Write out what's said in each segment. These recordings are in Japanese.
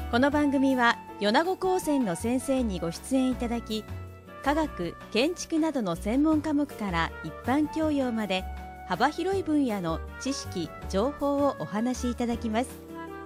この番組は米子高専の先生にご出演いただき、科学・建築などの専門科目から一般教養まで幅広い分野の知識・情報をお話しいただきます。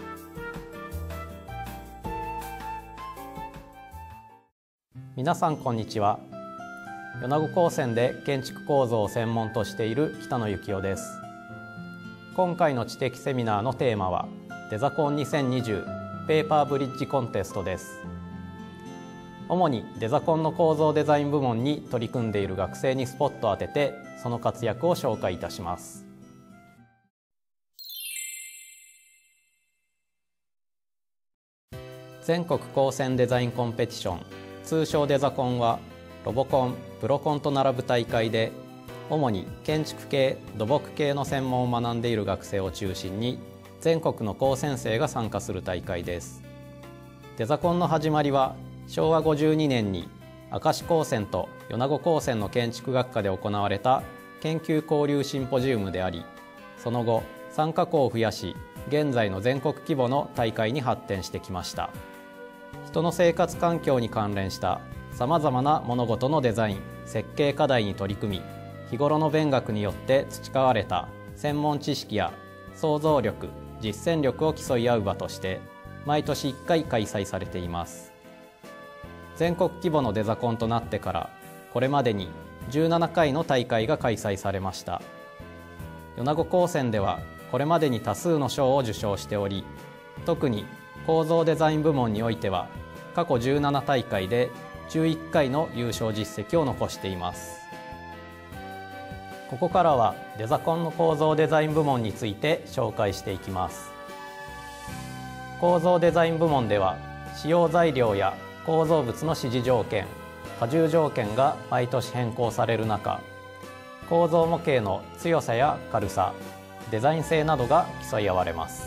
皆さんこんにちは。米子高専で建築構造を専門としている北野幸男です。今回の知的セミナーのテーマはデザコン2020ペーパーブリッジコンテストです。主にデザコンの構造デザイン部門に取り組んでいる学生にスポットを当てて、その活躍を紹介いたします。全国高専デザインコンペティション、通称デザコンはロボコン、プロコンと並ぶ大会で、主に建築系、土木系の専門を学んでいる学生を中心に全国の高専生が参加する大会です。デザコンの始まりは昭和52年に明石高専と米子高専の建築学科で行われた研究交流シンポジウムであり、その後参加校を増やし、現在の全国規模の大会に発展してきました。人の生活環境に関連したさまざまな物事のデザイン・設計課題に取り組み、日頃の勉学によって培われた専門知識や想像力、実践力を競い合う場として毎年1回開催されています。全国規模のデザコンとなってからこれまでに17回の大会が開催されました。米子高専ではこれまでに多数の賞を受賞しており、特に構造デザイン部門においては過去17大会で11回の優勝実績を残しています。ここからはデザコンの構造デザイン部門について紹介していきます。構造デザイン部門では使用材料や構造物の指示条件、荷重条件が毎年変更される中、構造模型の強さや軽さ、デザイン性などが競い合われます。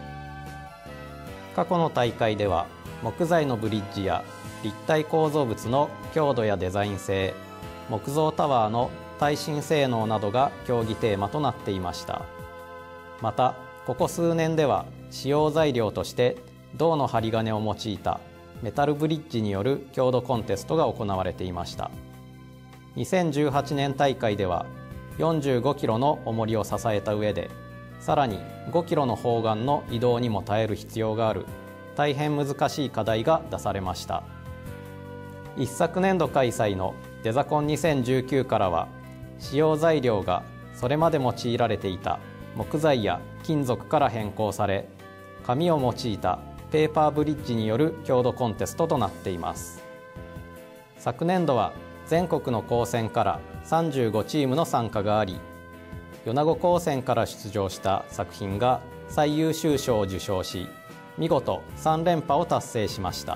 過去の大会では木材のブリッジや立体構造物の強度やデザイン性、木造タワーの耐震性能などが競技テーマとなっていました。またここ数年では使用材料として銅の針金を用いたメタルブリッジによる強度コンテストが行われていました。2018年大会では45キロの重りを支えた上で、さらに5キロの砲丸の移動にも耐える必要がある大変難しい課題が出されました。一昨年度開催のデザコン2019からは使用材料がそれまで用いられていた木材や金属から変更され、紙を用いたペーパーブリッジによる強度コンテストとなっています。昨年度は全国の高専から35チームの参加があり、米子高専から出場した作品が最優秀賞を受賞し、見事3連覇を達成しました。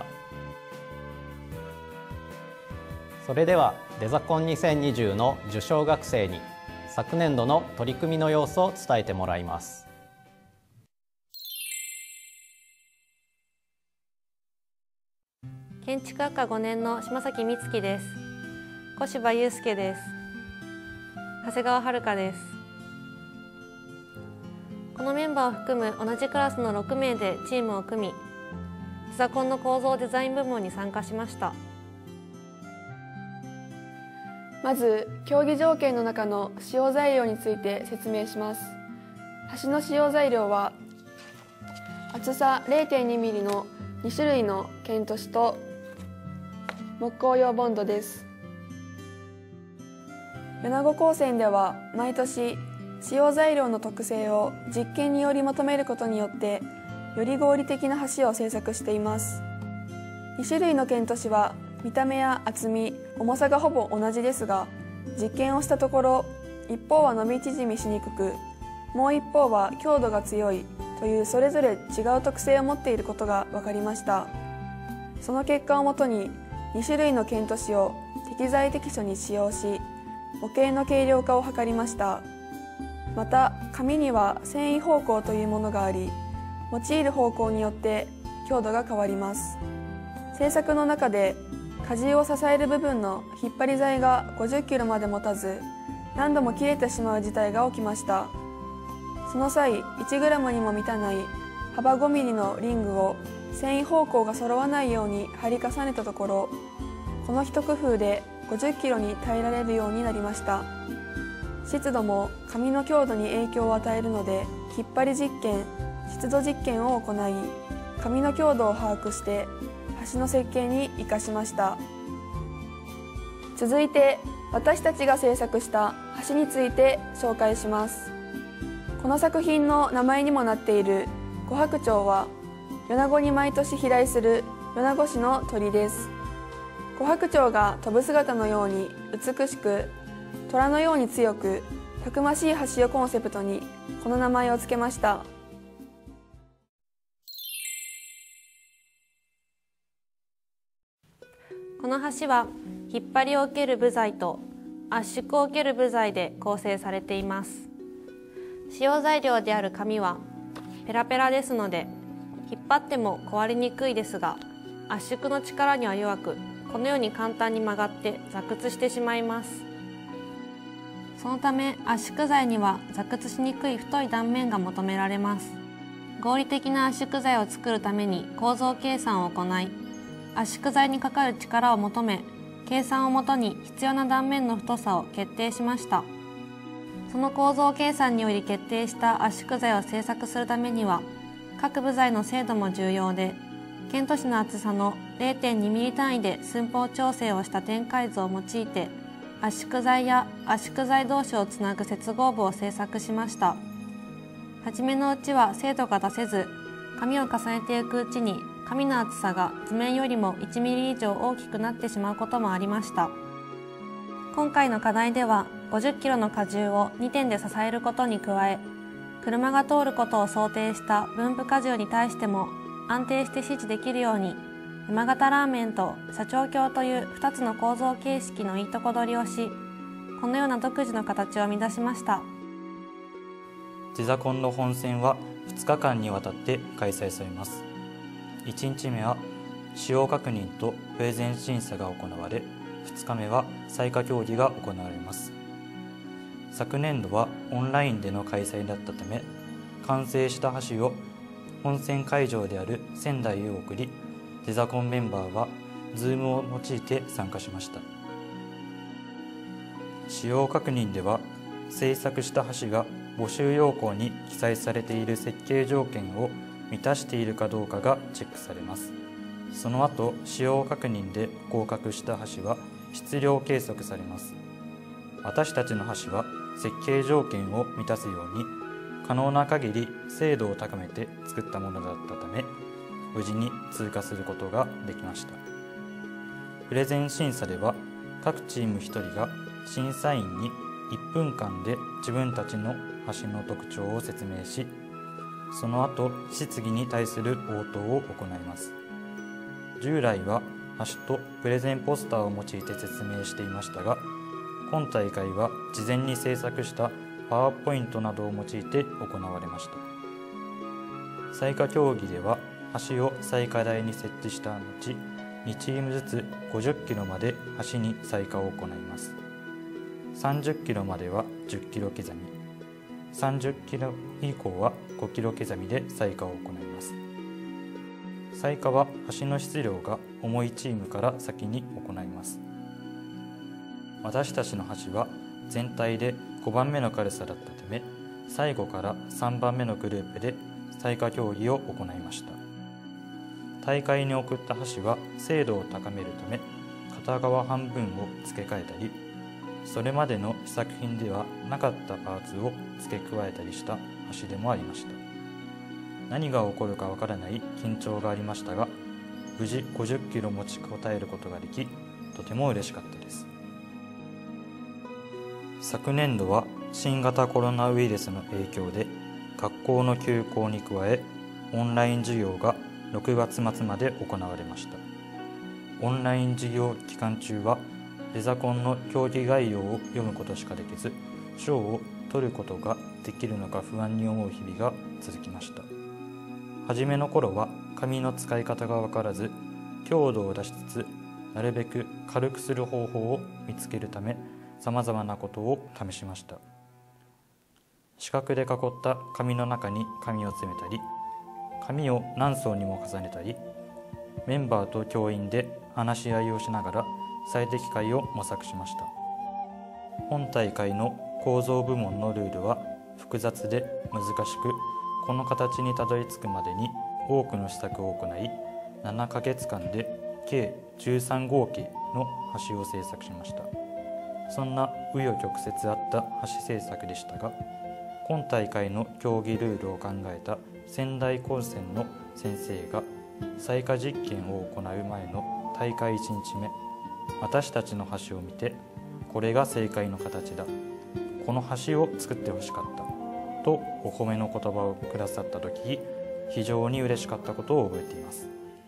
それではデザコン2020の受賞学生に昨年度の取り組みの様子を伝えてもらいます。 建築学科5年の島崎美月です。小柴祐介です。長谷川遥です。このメンバーを含む同じクラスの6名でチームを組み、デザコンの構造デザイン部門に参加しました。 まず競技条件の中の使用材料について説明します。橋の使用材料は厚さ 0.2 ミリの2種類の剣砥石と木工用ボンドです。米子高専では毎年使用材料の特性を実験により求めることによってより合理的な橋を製作しています。2種類の剣砥石は見た目や厚み、重さがほぼ同じですが、実験をしたところ一方は伸び縮みしにくく、もう一方は強度が強いというそれぞれ違う特性を持っていることが分かりました。その結果をもとに2種類の剣砥石を適材適所に使用し、模型の軽量化を図りました。また紙には繊維方向というものがあり、用いる方向によって強度が変わります。製作の中で荷重を支える部分の引っ張り材が50キロまで持たず、何度も切れてしまう事態が起きました。その際、1グラムにも満たない幅5ミリのリングを繊維方向が揃わないように貼り重ねたところ、この一工夫で50キロに耐えられるようになりました。湿度も紙の強度に影響を与えるので、引っ張り実験、湿度実験を行い、紙の強度を把握して橋の設計に生かしました。続いて私たちが制作した橋について紹介します。この作品の名前にもなっている琥珀鳥は、米子に毎年飛来する米子市の鳥です。琥珀鳥が飛ぶ姿のように美しく、虎のように強く、たくましい橋をコンセプトにこの名前を付けました。 この橋は引っ張りを受ける部材と圧縮を受ける部材で構成されています。使用材料である紙はペラペラですので、引っ張っても壊れにくいですが、圧縮の力には弱く、このように簡単に曲がって座屈してしまいます。そのため圧縮材には座屈しにくい太い断面が求められます。合理的な圧縮材を作るために構造計算を行い、圧縮材にかかる力を求め、計算をもとに必要な断面の太さを決定しました。その構造計算により決定した圧縮材を製作するためには、各部材の精度も重要で、剣砥石の厚さの 0.2 ミリ単位で寸法調整をした展開図を用いて、圧縮材や圧縮材同士をつなぐ接合部を製作しました。はじめのうちは精度が出せず、紙を重ねていくうちに紙の厚さが図面よりも1ミリ以上大きくなってしまうこともありました。今回の課題では50キロの荷重を2点で支えることに加え、車が通ることを想定した分布荷重に対しても安定して支持できるように、山形ラーメンと斜張橋という2つの構造形式のいいとこ取りをし、このような独自の形を生み出しました。 デザコンの本戦は2日間にわたって開催されます。1日目は使用確認とプレゼン審査が行われ、2日目は採火競技が行われます。昨年度はオンラインでの開催だったため、完成した橋を本戦会場である仙台へ送り、デザコンメンバーは Zoom を用いて参加しました。使用確認では、製作した橋が募集要項に記載されている設計条件を満たしているかどうかがチェックされます。その後、使用確認で合格した橋は質量計測されます。私たちの橋は設計条件を満たすように、可能な限り精度を高めて作ったものだったため、無事に通過することができました。プレゼン審査では、各チーム1人が審査員に1分間で自分たちの橋の特徴を説明し、その後質疑に対する応答を行います。従来は橋とプレゼンポスターを用いて説明していましたが、今大会は事前に制作したパワーポイントなどを用いて行われました。採火競技では橋を採火台に設置した後、2チームずつ50キロまで橋に採火を行います。30キロまでは10キロ刻み、30キロ以降は5キロ刻みで採火を行います。採火は橋の質量が重いチームから先に行います。私たちの橋は全体で5番目の軽さだったため、最後から3番目のグループで採火競技を行いました。大会に送った橋は精度を高めるため、片側半分を付け替えたり、それまでの試作品ではなかったパーツを付け加えたりした橋でもありました。何が起こるかわからない緊張がありましたが、無事50キロ持ちこたえることができ、とても嬉しかったです。昨年度は新型コロナウイルスの影響で学校の休校に加え、オンライン授業が6月末まで行われました。オンライン授業期間中はデザコンの競技概要を読むことしかできず、賞を取ることができるのか不安に思う日々が続きました。初めの頃は紙の使い方が分からず、強度を出しつつなるべく軽くする方法を見つけるため、さまざまなことを試しました。四角で囲った紙の中に紙を詰めたり、 紙を何層にも重ねたり、メンバーと教員で話し合いをしながら最適解を模索しました。本大会の構造部門のルールは複雑で難しく、この形にたどり着くまでに多くの試作を行い、7ヶ月間で計13合計の橋を製作しました。そんな紆余曲折あった橋製作でしたが、今大会の競技ルールを考えた仙台高専の先生が採火実験を行う前の大会1日目、私たちの橋を見て、これが正解の形だ、この橋を作ってほしかったとお褒めの言葉をくださった時、非常に嬉しかったことを覚えています。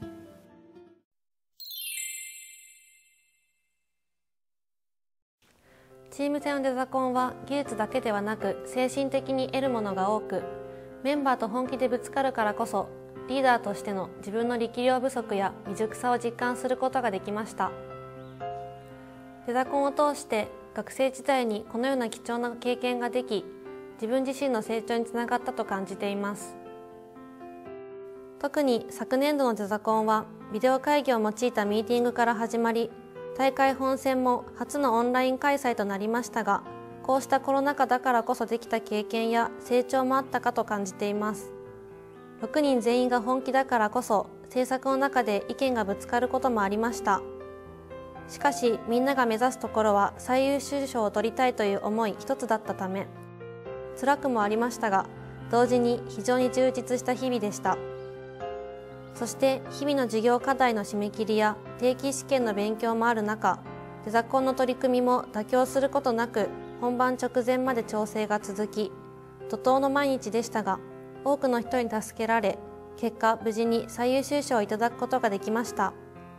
チーム戦のデザコンは技術だけではなく精神的に得るものが多く、メンバーと本気でぶつかるからこそリーダーとしての自分の力量不足や未熟さを実感することができました。デザコンを通して学生時代にこのような貴重な経験ができ、自分自身の成長につながったと感じています。特に昨年度のデザコンはビデオ会議を用いたミーティングから始まり、大会本戦も初のオンライン開催となりましたが、こうしたコロナ禍だからこそできた経験や成長もあったかと感じています。6人全員が本気だからこそ制作の中で意見がぶつかることもありました。しかしみんなが目指すところは最優秀賞を取りたいという思い一つだったため、辛くもありましたが、同時に非常に充実した日々でした。そして日々の授業課題の締め切りや定期試験の勉強もある中、デザコンの取り組みも妥協することなく本番直前まで調整が続き、怒涛の毎日でしたが、多くの人に助けられ、結果無事に最優秀賞をいただくことができました。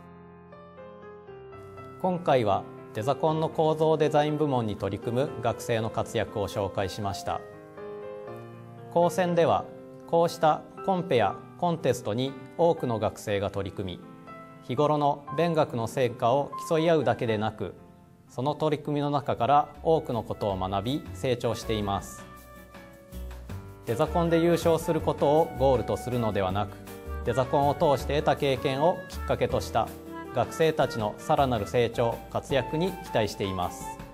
今回はデザコンの構造デザイン部門に取り組む学生の活躍を紹介しました。高専ではこうしたコンペやコンテストに多くの学生が取り組み、日頃の勉学の成果を競い合うだけでなく、その取り組みの中から多くのことを学び成長しています。デザコンで優勝することをゴールとするのではなく、デザコンを通して得た経験をきっかけとした学生たちのさらなる成長・活躍に期待しています。